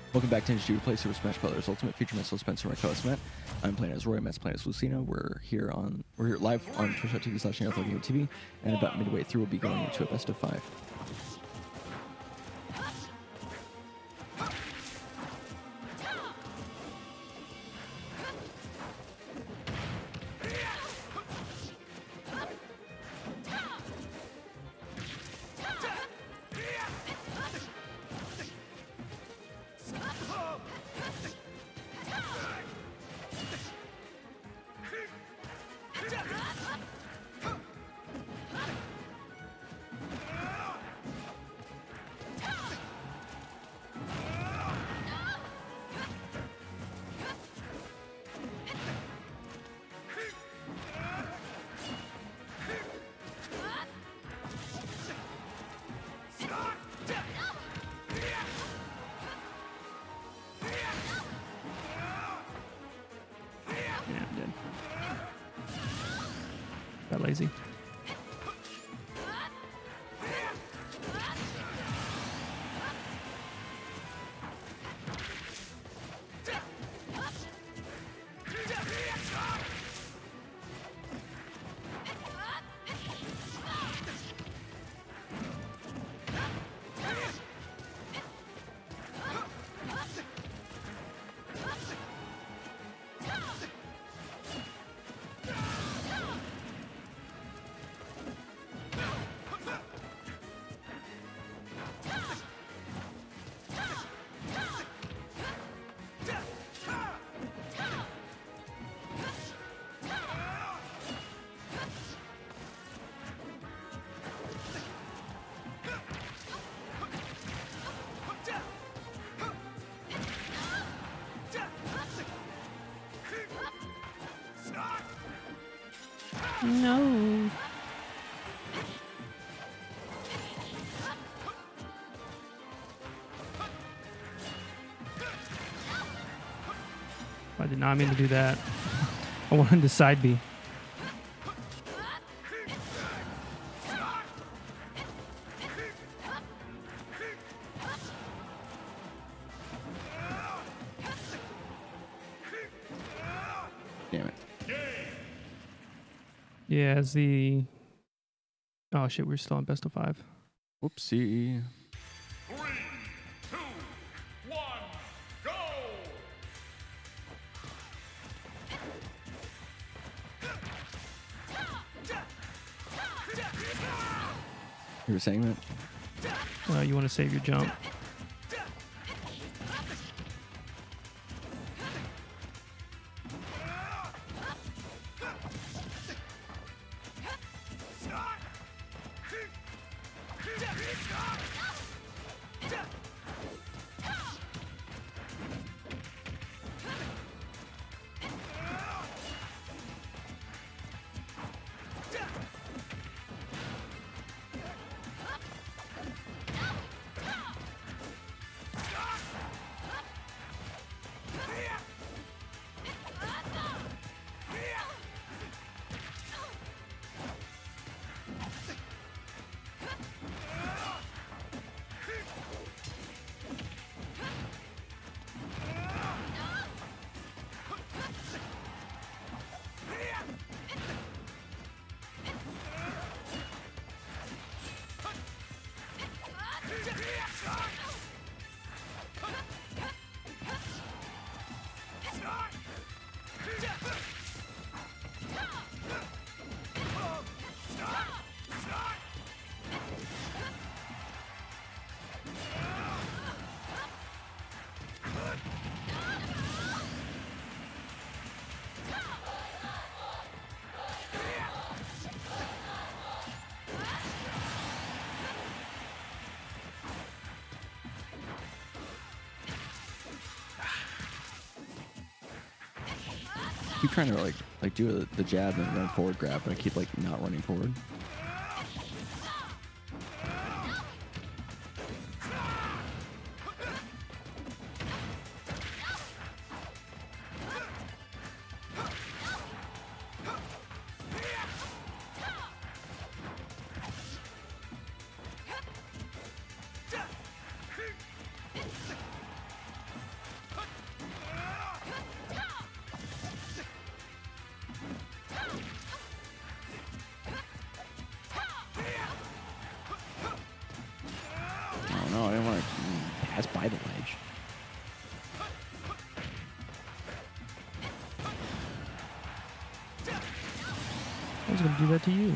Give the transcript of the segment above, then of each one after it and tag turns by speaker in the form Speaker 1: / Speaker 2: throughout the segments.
Speaker 1: Welcome back to Industry Play Super Smash Bros. Ultimate, featuring myself, Spencer, and my co-host Matt. I'm playing as Roy, Matt's playing as Lucina. We're here live on twitch.tv/TV, and about midway through, we'll be going into a best of 5.
Speaker 2: Got lazy. No. I did not mean to do that. I wanted to side B.
Speaker 1: Damn it.
Speaker 2: Yeah, as the... Oh shit, we're still on best of 5.
Speaker 1: Whoopsie.
Speaker 3: 3, 2, 1, go!
Speaker 1: You were saying that?
Speaker 2: You want to save your jump.
Speaker 1: I keep trying to like do the jab and run forward grab, but I keep like not running forward. That's by the ledge.
Speaker 2: I was gonna do that to you.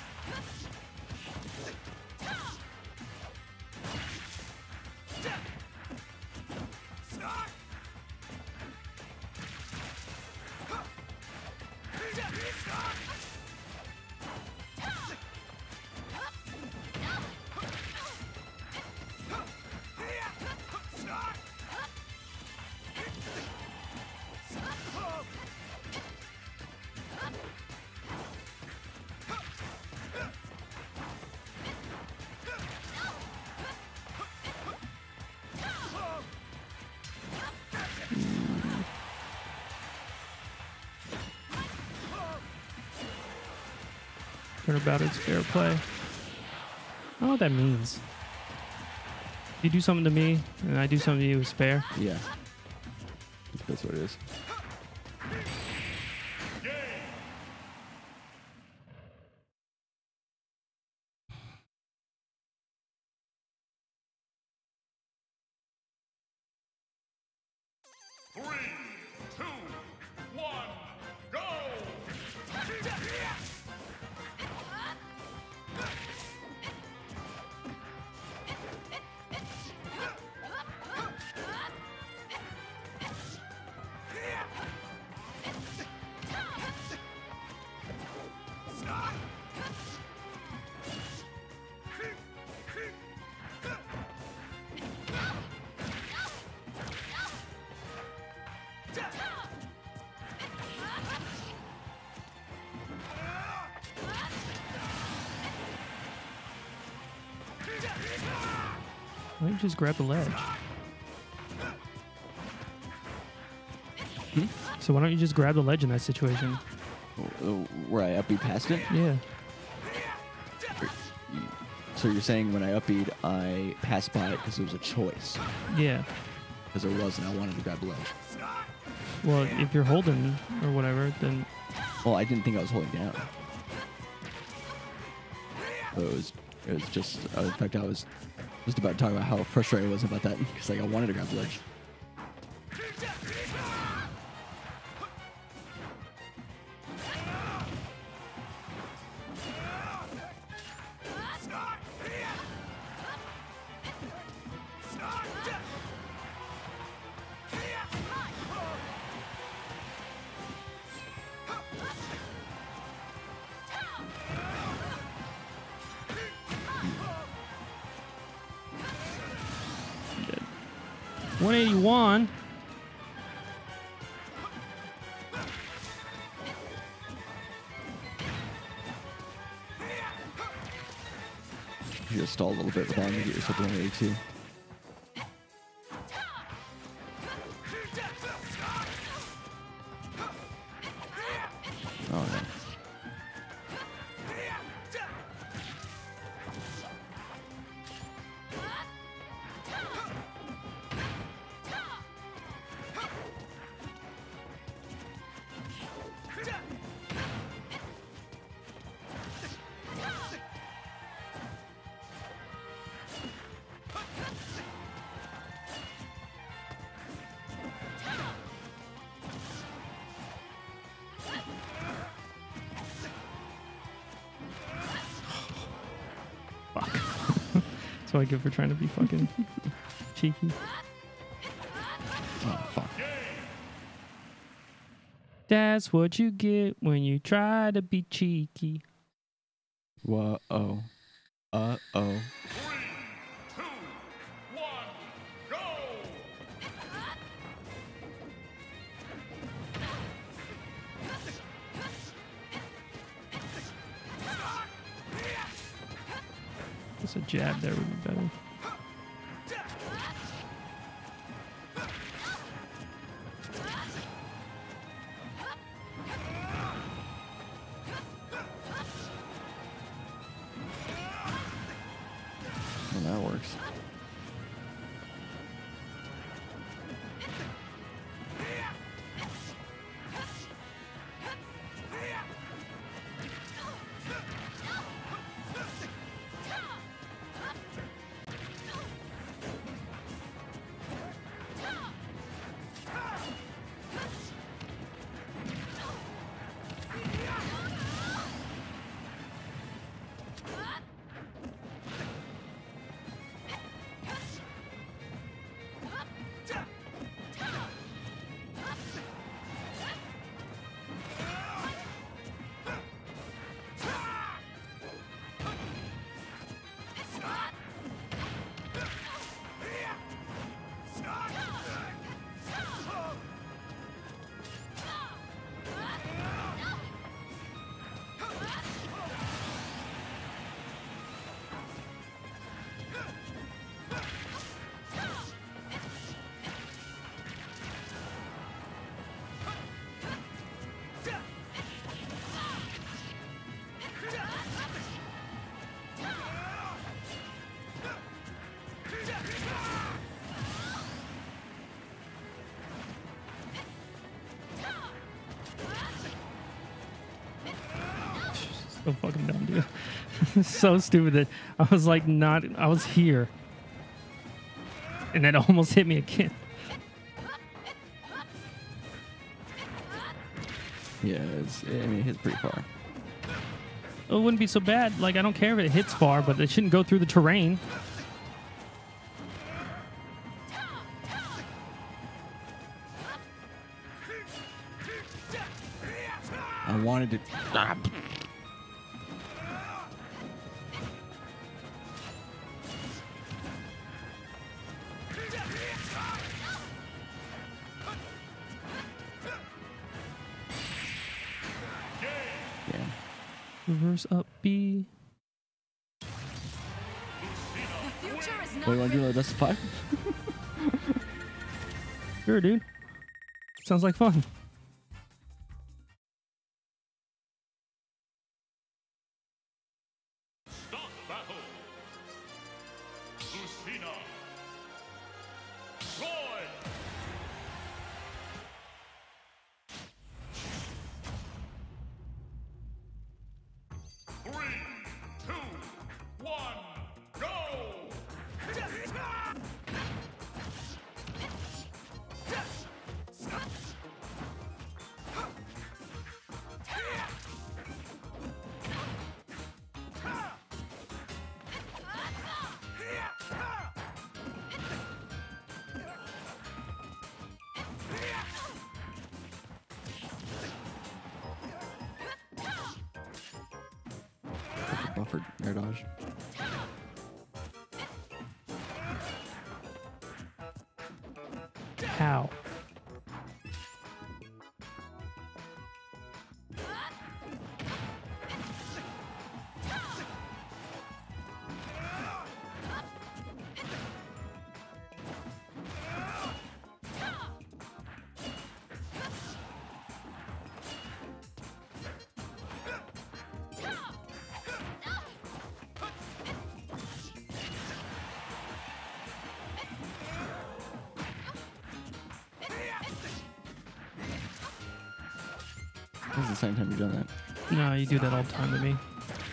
Speaker 2: Turnabout is fair play. I don't know what that means. You do something to me, and I do something to you, is fair.
Speaker 1: Yeah. That's what it is.
Speaker 3: Three, two, one, go!
Speaker 2: Why don't you just grab the ledge? So why don't you just grab the ledge in that situation?
Speaker 1: Where I upbeat past it?
Speaker 2: Yeah.
Speaker 1: So you're saying when I upbeat, I passed by it because it was a choice?
Speaker 2: Yeah.
Speaker 1: Because it wasn't. I wanted to grab the ledge.
Speaker 2: Well, if you're holding or whatever, then...
Speaker 1: Well, I didn't think I was holding down. But it was just... in fact, I was just about to talk about how frustrated I was about that because like, I wanted to grab the ledge.
Speaker 2: Dead. 181.
Speaker 1: You just stall a little bit long to get yourself to 182. Oh, no.
Speaker 2: Fuck. That's what I get for trying to be fucking cheeky.
Speaker 1: Oh, fuck.
Speaker 2: That's what you get when you try to be cheeky.
Speaker 1: Whoa-oh. Uh-oh.
Speaker 3: 3, 2, 1, go!
Speaker 2: Just a jab there would be better.
Speaker 1: Well, that works.
Speaker 2: So fucking dumb, dude. So stupid that I was like I was here. And that almost hit me again.
Speaker 1: Yeah, I mean, it hits pretty far.
Speaker 2: It wouldn't be so bad. Like, I don't care if it hits far, but it shouldn't go through the terrain.
Speaker 1: I wanted to. Ah. Yeah.
Speaker 2: Reverse up B.
Speaker 4: The future is not
Speaker 1: What, you want to do another best of 5?
Speaker 2: Sure, dude. Sounds like fun.
Speaker 3: Start battle. Lucina. Roy. Three, two, one, go!
Speaker 1: Buffered air dodge.
Speaker 2: How?
Speaker 1: This is the second time you've done that.
Speaker 2: No, you do that all the time to me.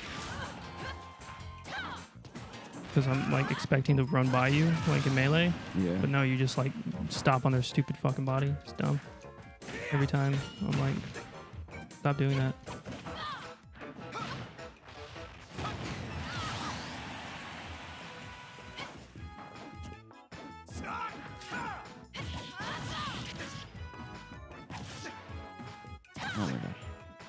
Speaker 2: Because I'm like expecting to run by you, like in melee.
Speaker 1: Yeah.
Speaker 2: But no, you just like stop on their stupid fucking body. It's dumb. Every time I'm like, stop doing that.
Speaker 1: Oh my gosh.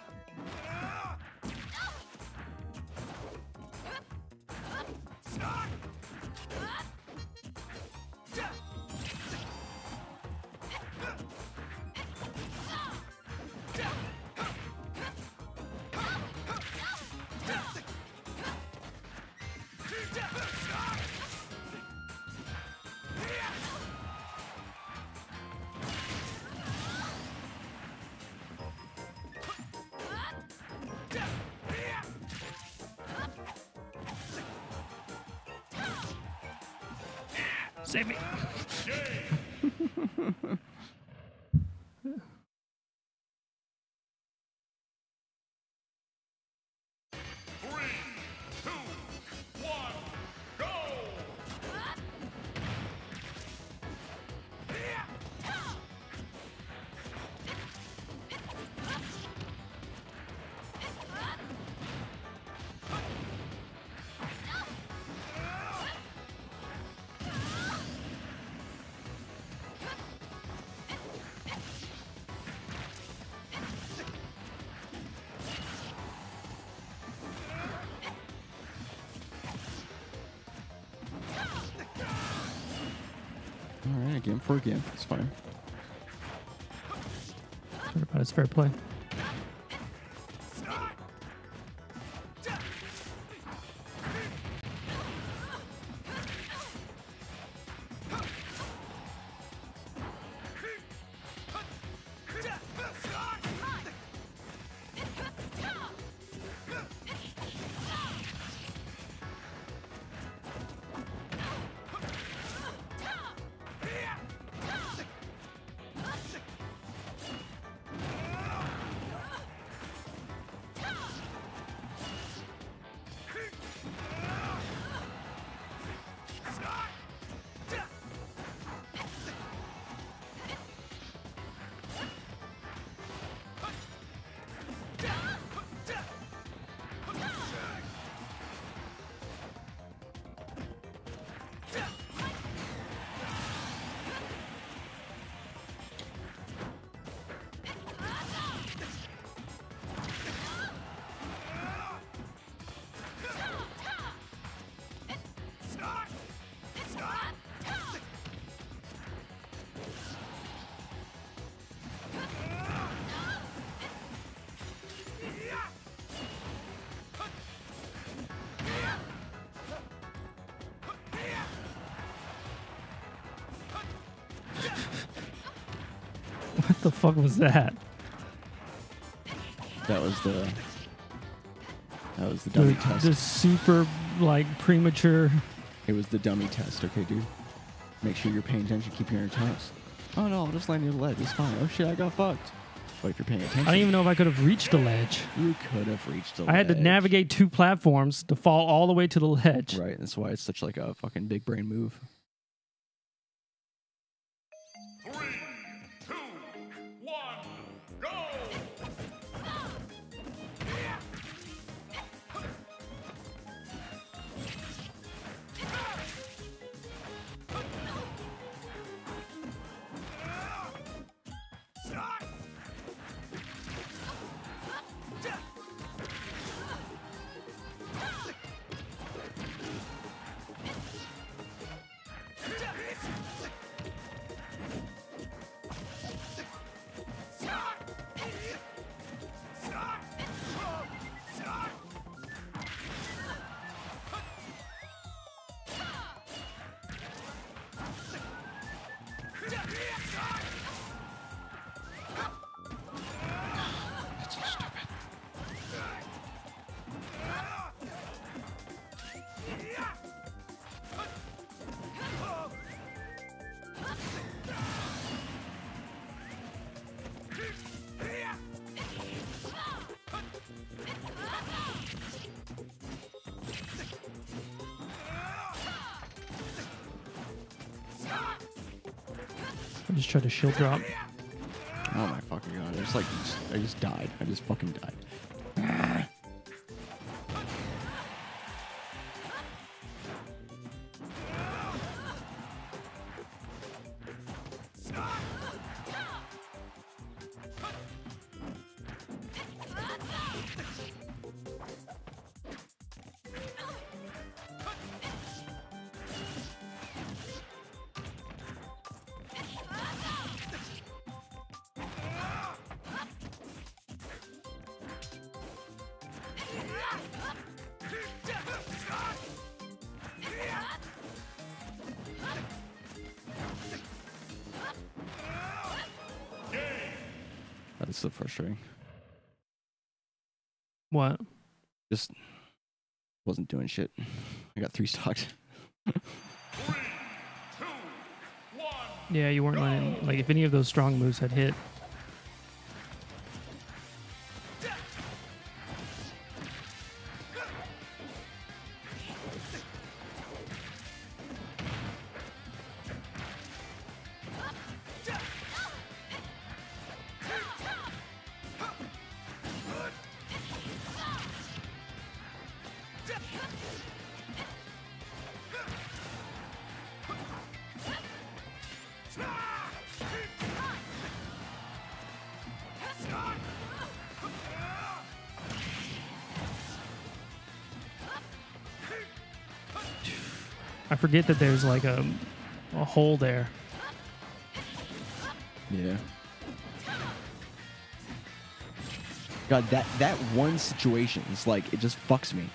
Speaker 2: Save me.
Speaker 3: Three, two, one, go!
Speaker 1: Alright, game for a game. It's fine.
Speaker 2: It's fair play. The fuck was that?
Speaker 1: That was the dummy test.
Speaker 2: The super like premature.
Speaker 1: It was the dummy test, okay, dude? Make sure you're paying attention, keep your toes. Oh no, I'll just land near the ledge, it's fine. Oh shit, I got fucked. But if you're paying attention...
Speaker 2: I don't even know if I could have reached the ledge.
Speaker 1: You could have reached the ledge.
Speaker 2: I had to navigate 2 platforms to fall all the way to the ledge.
Speaker 1: Right, that's why it's such like a fucking big brain move.
Speaker 3: 3, 2, 1, go!
Speaker 1: That's so stupid.
Speaker 2: I just tried to shield drop.
Speaker 1: Oh my fucking god, I just died. I just fucking died. That is so frustrating.
Speaker 2: What?
Speaker 1: Just wasn't doing shit. I got 3 stocks.
Speaker 3: 3, 2, 1.
Speaker 2: Yeah, you weren't letting, like, if any of those strong moves had hit. I forget that there's like a hole there.
Speaker 1: Yeah. God, that one situation is like, it just fucks me.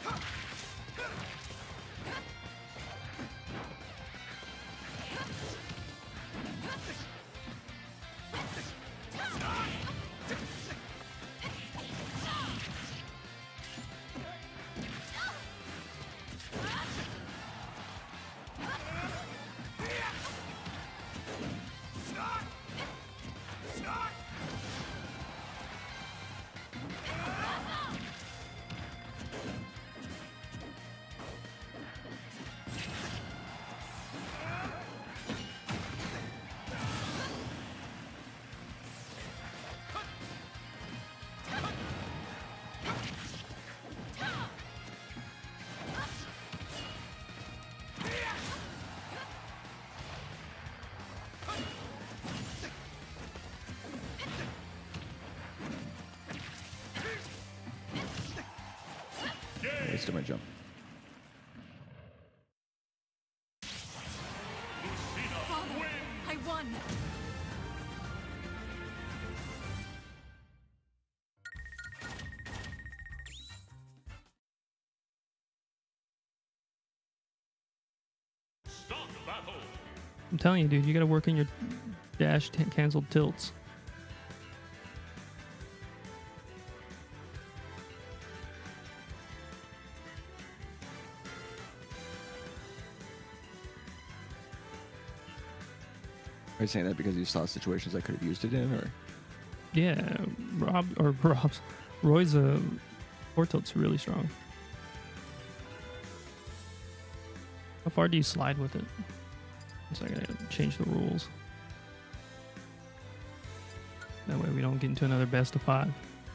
Speaker 1: Wasted my jump.
Speaker 3: Lucina wins.
Speaker 4: I won.
Speaker 3: Stock battle.
Speaker 2: I'm telling you, dude, you gotta work on your dash canceled tilts.
Speaker 1: Are you saying that because you saw situations I could have used it in, or?
Speaker 2: Yeah, Roy's forward tilt's really strong. How far do you slide with it? So I gotta change the rules. That way we don't get into another best of 5.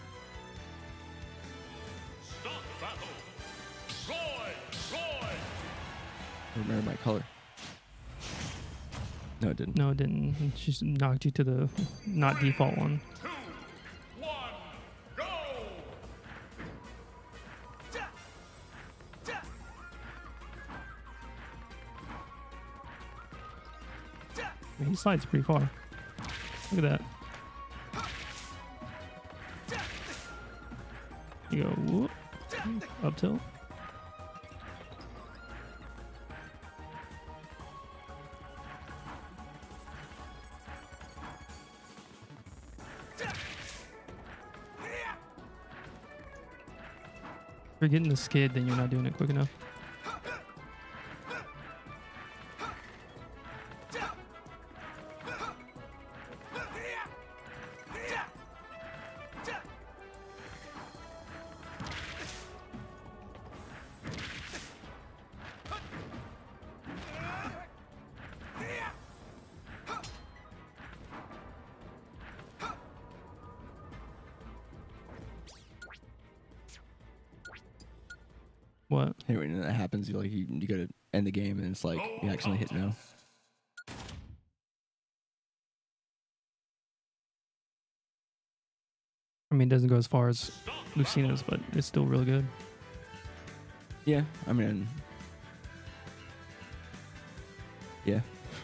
Speaker 3: Start the battle. Roy.
Speaker 1: Remember my color. No, it didn't.
Speaker 2: No, it didn't. It just knocked you to the not default one.
Speaker 3: 2, 1, go.
Speaker 2: I mean, he slides pretty far. Look at that. You go whoop, up tilt. If you're getting the skid, then you're not doing it quick enough. What?
Speaker 1: Hey, when that happens, you gotta end the game, and it's like you accidentally hit no.
Speaker 2: I mean, it doesn't go as far as Lucina's, but it's still really good.
Speaker 1: Yeah, I mean, yeah.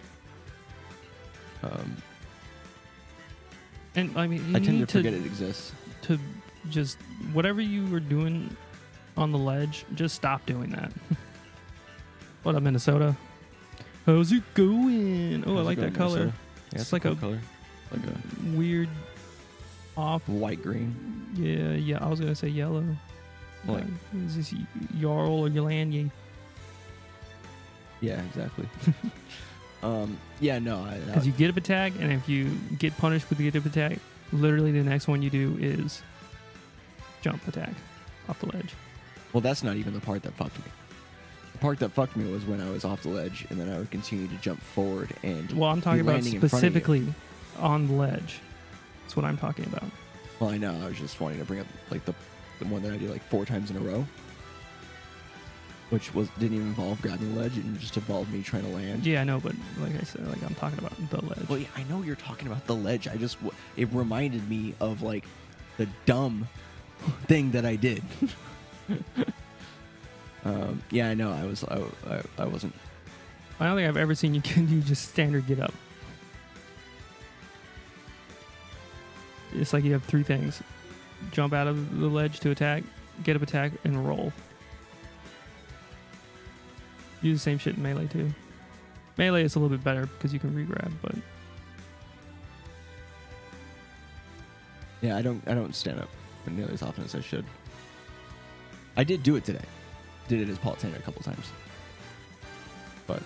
Speaker 2: And I mean, you
Speaker 1: I tend
Speaker 2: need
Speaker 1: to forget it exists.
Speaker 2: to just whatever you were doing on the ledge, just stop doing that. What up, Minnesota? How's it going? Oh, I like that color.
Speaker 1: Yeah,
Speaker 2: It's
Speaker 1: a
Speaker 2: like
Speaker 1: cool
Speaker 2: a
Speaker 1: color, like a
Speaker 2: weird off.
Speaker 1: white green.
Speaker 2: Yeah. I was gonna say yellow.
Speaker 1: Like,
Speaker 2: Is this Jarl or Yolandi?
Speaker 1: yeah, exactly. Yeah, no,
Speaker 2: Because you get up attack, and if you get punished with the get up attack, literally the next one you do is jump attack off the ledge.
Speaker 1: well, that's not even the part that fucked me. The part that fucked me was when I was off the ledge, and then I would continue to jump forward and.
Speaker 2: Well, I'm talking
Speaker 1: be
Speaker 2: about
Speaker 1: landing in front of you.
Speaker 2: specifically on the ledge. That's what I'm talking about.
Speaker 1: Well, I know. I was just wanting to bring up like the one that I did like 4 times in a row, which didn't even involve grabbing the ledge. It just involved me trying to land.
Speaker 2: Yeah, I know, but like I said, like I'm talking about the ledge.
Speaker 1: Well, yeah, I know you're talking about the ledge. It reminded me of like the dumb thing that I did. Yeah, I know. I wasn't.
Speaker 2: I don't think I've ever seen you can do just standard get up. It's like you have 3 things: jump out of the ledge to attack, get up attack, and roll. Do the same shit in melee too. Melee is a little bit better because you can re-grab, but
Speaker 1: Yeah, I don't stand up nearly as often as I should. I did do it today. Did it as Paul Tanner a couple times, but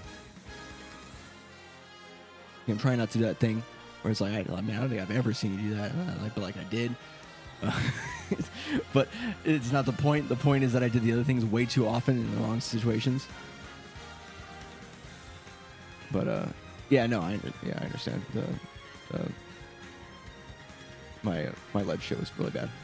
Speaker 1: I'm trying not to do that thing where it's like I don't think I've ever seen you do that. But I did. But it's not the point. The point is that I did the other things way too often in the wrong situations. But yeah, no, I understand. My ledge shit was really bad.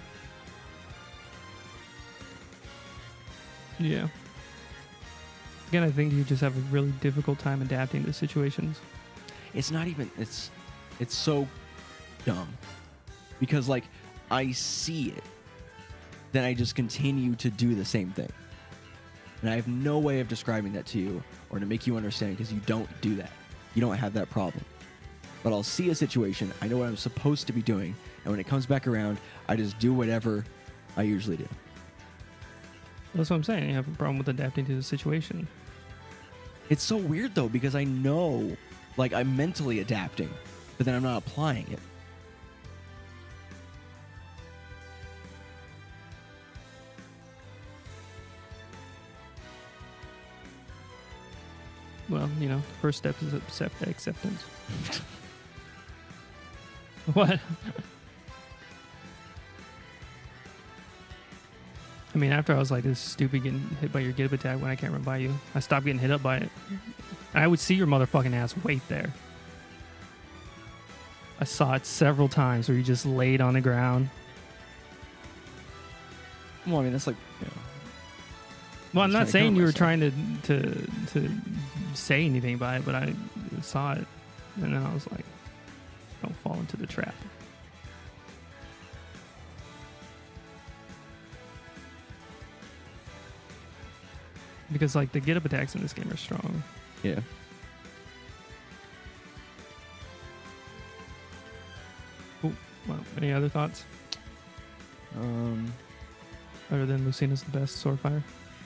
Speaker 2: yeah. Again, I think you just have a really difficult time adapting to situations.
Speaker 1: It's not even. It's so dumb because like I see it, then I just continue to do the same thing, and I have no way of describing that to you or to make you understand because you don't do that. You don't have that problem. But I'll see a situation, I know what I'm supposed to be doing, and when it comes back around, I just do whatever I usually do.
Speaker 2: That's what I'm saying. You have a problem with adapting to the situation.
Speaker 1: It's so weird though because I know, like I'm mentally adapting, but then I'm not applying it.
Speaker 2: Well, first step is acceptance. What? I mean, after I was like, this is stupid getting hit by your get up attack when I can't run by you, I stopped getting hit up by it. I would see your motherfucking ass wait there. I saw it several times where you just laid on the ground.
Speaker 1: Well, I mean, that's like,
Speaker 2: Well, I'm not saying you were
Speaker 1: myself.
Speaker 2: trying to say anything by it, but I saw it, and then I was like, don't fall into the trap. Because like the get up attacks in this game are strong.
Speaker 1: Yeah.
Speaker 2: Well, any other thoughts other than Lucina's the best sword fire?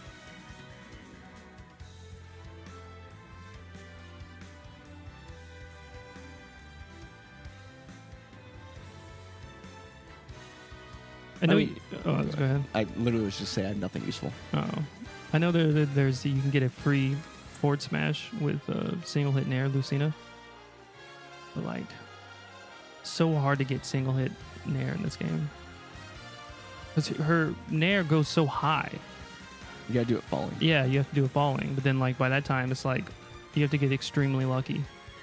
Speaker 2: I know. Go ahead.
Speaker 1: I literally was just saying I had nothing useful.
Speaker 2: Oh, I know there's you can get a free forward smash with single hit nair Lucina. But like, so hard to get single hit nair in this game because her nair goes so high.
Speaker 1: You gotta do it falling.
Speaker 2: Yeah, you have to do it falling, but then like by that time it's like you have to get extremely lucky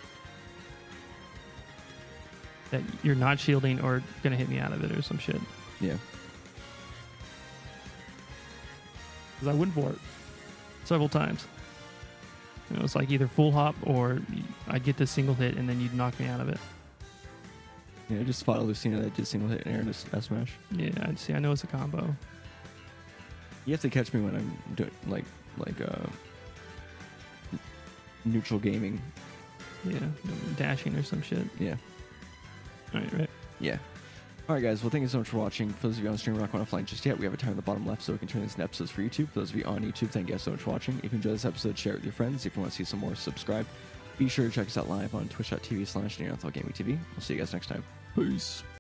Speaker 2: that you're not shielding or gonna hit me out of it or some shit.
Speaker 1: Yeah.
Speaker 2: Because I went for it several times. It's like either full hop or I'd get the single hit and then you'd knock me out of it.
Speaker 1: Yeah, I just fought a Lucina that did single hit and air and a smash.
Speaker 2: Yeah, I'd see. I know it's a combo.
Speaker 1: You have to catch me when I'm doing like neutral gaming.
Speaker 2: Yeah, dashing or some shit.
Speaker 1: Yeah.
Speaker 2: All right.
Speaker 1: Yeah. All right, guys. Well, thank you so much for watching. For those of you on stream, we're not going offline just yet. We have a timer in the bottom left, so we can turn this into episodes for YouTube. For those of you on YouTube, thank you guys so much for watching. If you enjoyed this episode, share it with your friends. If you want to see some more, subscribe. Be sure to check us out live on twitch.tv/NearNothallGamingTV. We'll see you guys next time.
Speaker 2: Peace.